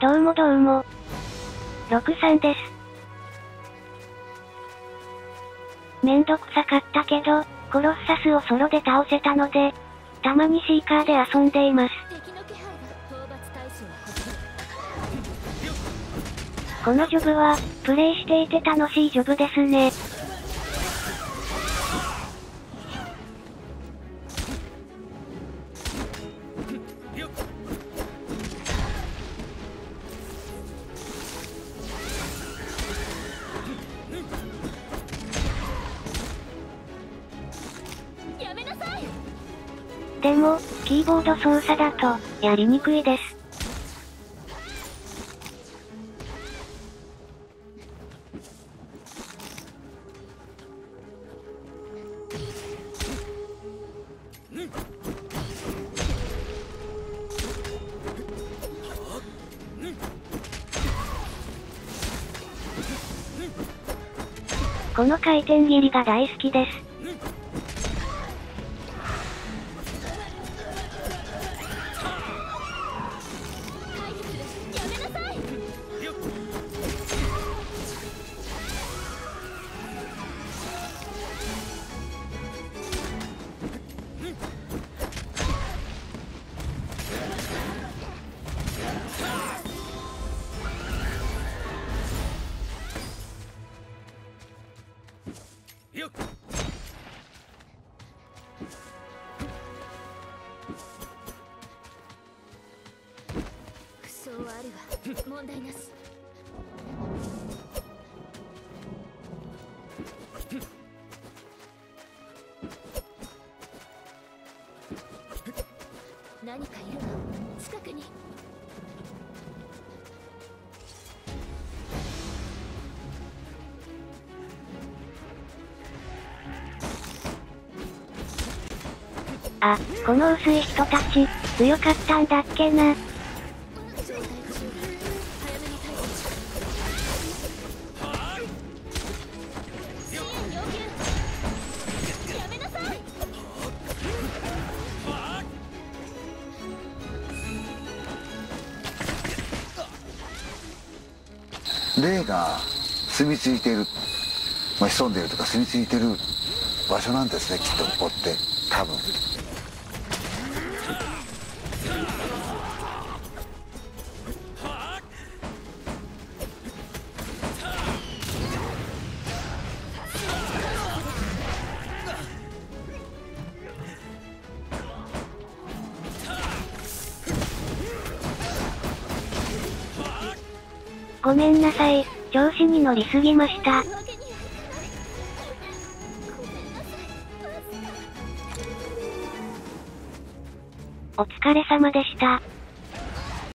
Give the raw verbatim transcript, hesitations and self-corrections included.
どうもどうも。ろくさんです。めんどくさかったけど、コロッサスをソロで倒せたので、たまにシーカーで遊んでいます。このジョブは、プレイしていて楽しいジョブですね。でも、キーボード操作だと、やりにくいです。この回転切りが大好きです。 負傷はあるわ。問題なし。何かいるの？近くに。 あ、この薄い人たち、強かったんだっけな。 霊が住み着いている、まあ、潜んでいるとか住み着いている場所なんですね、きっとここって多分。 ごめんなさい、調子に乗りすぎました。お疲れ様でした。